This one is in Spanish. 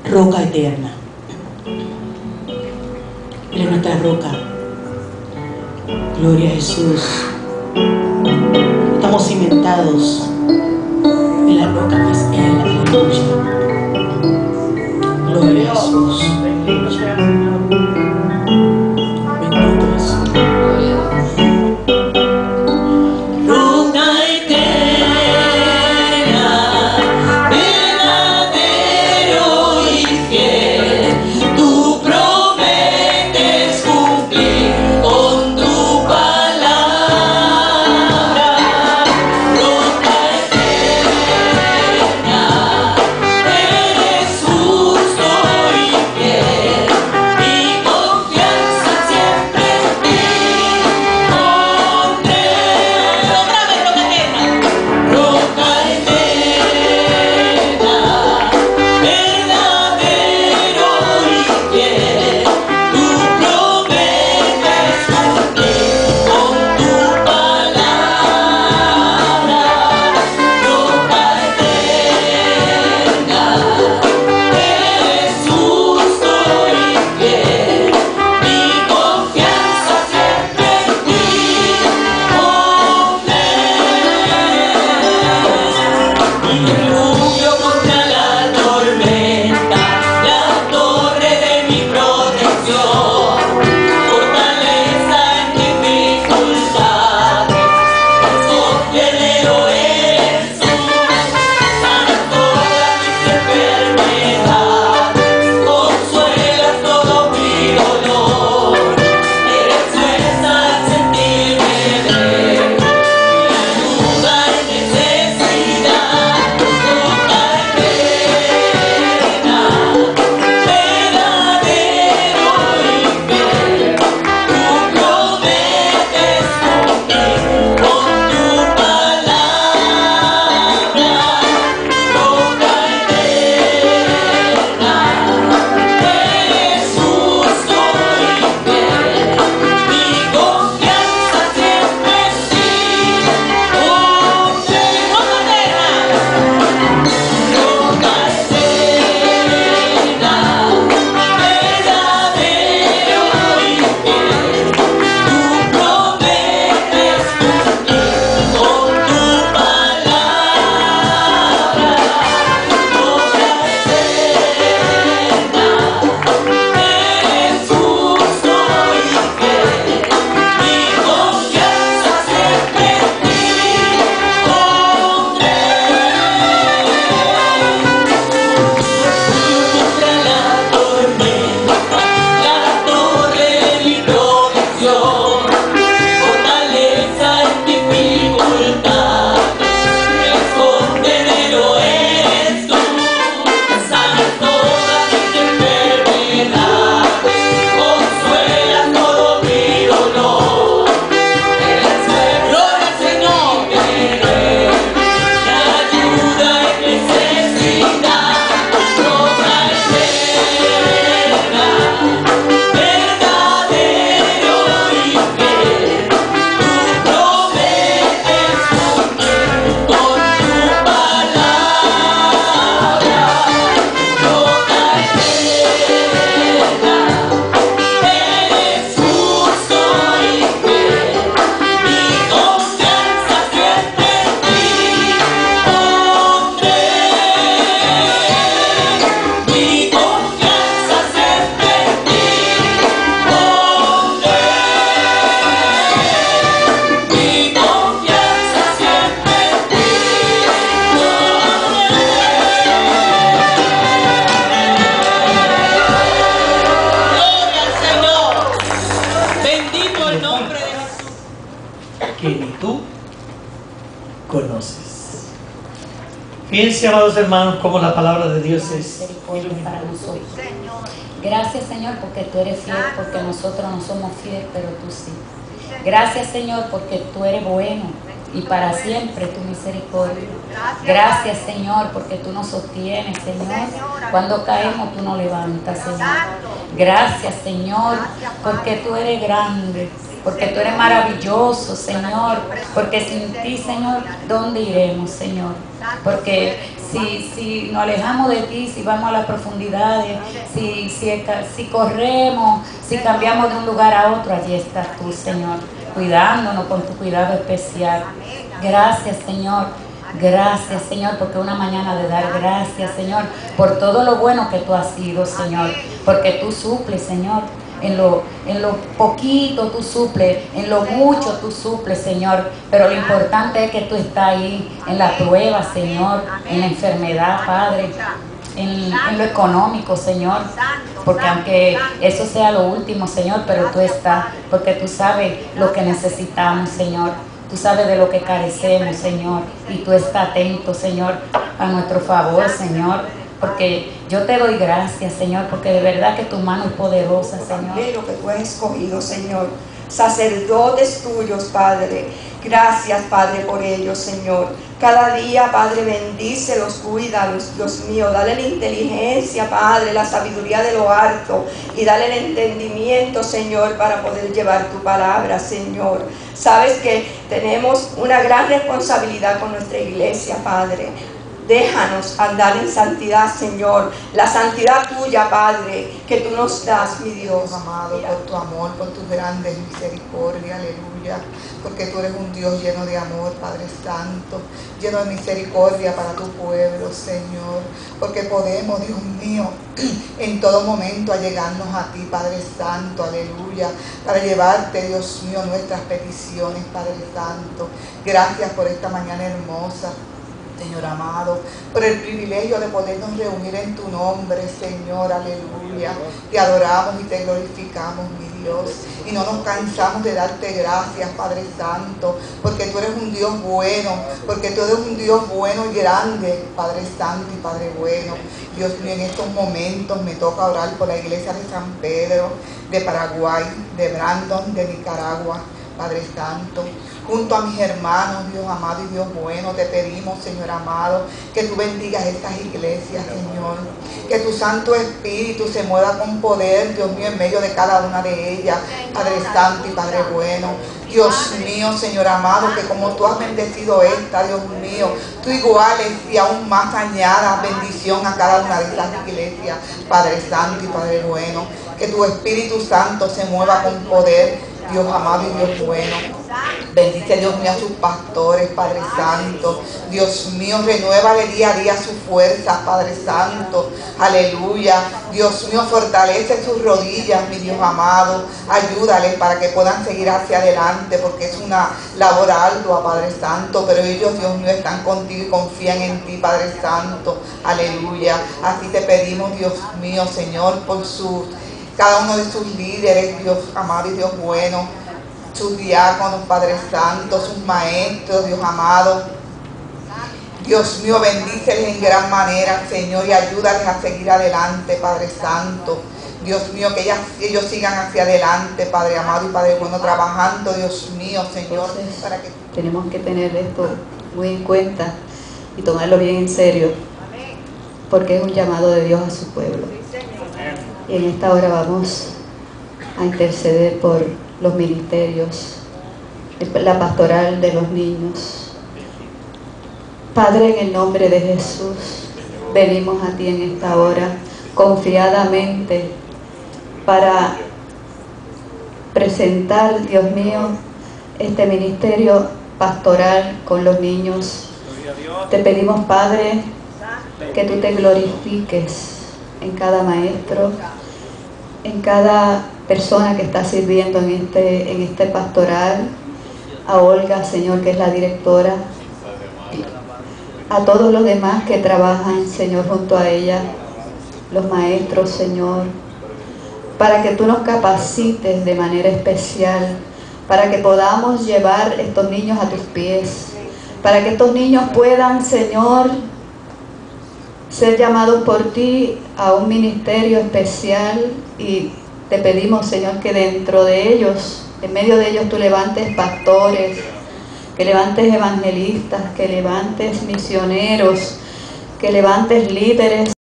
roca eterna. Él es nuestra roca. Gloria a Jesús. Estamos cimentados en la roca que es Él. Aleluya. Gloria a Jesús. Bendito sea el Señor. Bendito Jesús. Roca eterna, verdadero y fiel, tú prometes cumplir con tu palabra. Roca eterna, eres justo y fiel, mi confianza siempre en ti pondré. Otra vez, roca eterna, roca eterna, verdadero y fiel, tú prometes cumplir con tu palabra. Roca eterna, eres justo y fiel, mi confianza siempre en ti pondré. Mi refugio contra la tormenta, la torre de mi protección, fortaleza en dificultades, sostenedero eres tú, sanas todas mis enfermedades, consuelas todo mi dolor, eres fuerza al sentirme débil, mi ayuda en necesidad. Roca eterna, verdadero y fiel, tú prometes cumplir con tu palabra. Roca eterna, eres justo y fiel, mi confianza siempre en ti pondré. Roca eterna, verdadero y fiel, tú prometes cumplir con tu palabra. Roca eterna, eres justo y fiel, mi confianza siempre en ti pondré. Contra la tormenta, la torre de mi protección, fortaleza en dificultades, escondedero eres tú, sanas todas mis enfermedades, consuelas todo mi dolor, eres gloria al Señor, mi ayuda en necesidad. Roca eterna, verdadero y fiel, tú prometes cumplir con tu palabra. Roca eterna, eres justo y fiel, mi confianza siempre en ti pondré. Mi confianza siempre en ti pondré. Mi confianza siempre en ti pondré. Gloria al Señor. Bendito el nombre de Jesús. Que ni tú conoces. Fíjense, amados hermanos, cómo la palabra de Dios es. Misericordia para nosotros. Gracias, Señor, porque tú eres fiel, porque nosotros no somos fieles, pero tú sí. Gracias, Señor, porque tú eres bueno y para siempre tu misericordia. Gracias, Señor, porque tú nos sostienes, Señor. Cuando caemos, tú nos levantas, Señor. Gracias, Señor, porque tú eres grande, porque tú eres maravilloso, Señor. Porque sin ti, Señor, ¿dónde iremos, Señor? Porque si nos alejamos de ti, si vamos a las profundidades, si corremos, si cambiamos de un lugar a otro, allí estás tú, Señor, cuidándonos con tu cuidado especial. Gracias, Señor. Gracias, Señor, porque una mañana de dar gracias, Señor, por todo lo bueno que tú has sido, Señor, porque tú suples, Señor. En lo poquito tú suples, en lo mucho tú suples, Señor, pero lo importante es que tú estás ahí en la prueba, Señor, en la enfermedad, Padre, en lo económico, Señor, porque aunque eso sea lo último, Señor, pero tú estás, porque tú sabes lo que necesitamos, Señor. Tú sabes de lo que carecemos, Señor, y tú estás atento, Señor, a nuestro favor, Señor, porque yo te doy gracias, Señor, porque de verdad que tu mano es poderosa, Señor. Lo que tú has escogido, Señor, sacerdotes tuyos, Padre. Gracias, Padre, por ellos, Señor. Cada día, Padre, bendícelos, cuídalos, Dios mío. Dale la inteligencia, Padre, la sabiduría de lo alto. Y dale el entendimiento, Señor, para poder llevar tu palabra, Señor. Sabes que tenemos una gran responsabilidad con nuestra iglesia, Padre. Déjanos andar en santidad, Señor. La santidad tuya, Padre, que tú nos das, mi Dios. Amado, por tu amor, por tus grandes misericordias, aleluya. Porque tú eres un Dios lleno de amor, Padre Santo, lleno de misericordia para tu pueblo, Señor. Porque podemos, Dios mío, en todo momento allegarnos a ti, Padre Santo, aleluya. Para llevarte, Dios mío, nuestras peticiones, Padre Santo. Gracias por esta mañana hermosa, Señor amado, por el privilegio de podernos reunir en tu nombre, Señor, aleluya. Te adoramos y te glorificamos, mi Dios, y no nos cansamos de darte gracias, Padre Santo, porque tú eres un Dios bueno, porque tú eres un Dios bueno y grande, Padre Santo y Padre bueno. Dios mío, en estos momentos me toca orar por la iglesia de San Pedro, de Paraguay, de Brandon, de Nicaragua, Padre Santo. Junto a mis hermanos, Dios amado y Dios bueno, te pedimos, Señor amado, que tú bendigas estas iglesias, Señor. Que tu Santo Espíritu se mueva con poder, Dios mío, en medio de cada una de ellas, Padre Santo y Padre bueno. Dios mío, Señor amado, que como tú has bendecido esta, Dios mío, tú iguales y aún más añadas bendición a cada una de estas iglesias, Padre Santo y Padre bueno. Que tu Espíritu Santo se mueva con poder, Dios amado y Dios bueno. Bendice, Dios mío, a sus pastores, Padre Santo. Dios mío, renuévale día a día su fuerza, Padre Santo. Aleluya. Dios mío, fortalece sus rodillas, mi Dios amado. Ayúdales para que puedan seguir hacia adelante, porque es una labor ardua, Padre Santo. Pero ellos, Dios mío, están contigo y confían en ti, Padre Santo. Aleluya. Así te pedimos, Dios mío, Señor, por cada uno de sus líderes, Dios amado y Dios bueno, sus diáconos, Padre Santo, sus maestros, Dios amado. Dios mío, bendíceles en gran manera, Señor, y ayúdales a seguir adelante, Padre Santo. Dios mío, que ellos sigan hacia adelante, Padre amado y Padre bueno, trabajando, Dios mío, Señor. Entonces, para que tenemos que tener esto muy en cuenta y tomarlo bien en serio, porque es un llamado de Dios a su pueblo. Y en esta hora vamos a interceder por los ministerios, la pastoral de los niños. Padre, en el nombre de Jesús, venimos a ti en esta hora confiadamente para presentar, Dios mío, este ministerio pastoral con los niños. Te pedimos, Padre, que tú te glorifiques en cada maestro, en cada persona que está sirviendo en este pastoral, a Olga, Señor, que es la directora, a todos los demás que trabajan, Señor, junto a ella, los maestros, Señor, para que tú nos capacites de manera especial, para que podamos llevar estos niños a tus pies, para que estos niños puedan, Señor, ser llamados por ti a un ministerio especial. Y te pedimos, Señor, que dentro de ellos, en medio de ellos, tú levantes pastores, que levantes evangelistas, que levantes misioneros, que levantes líderes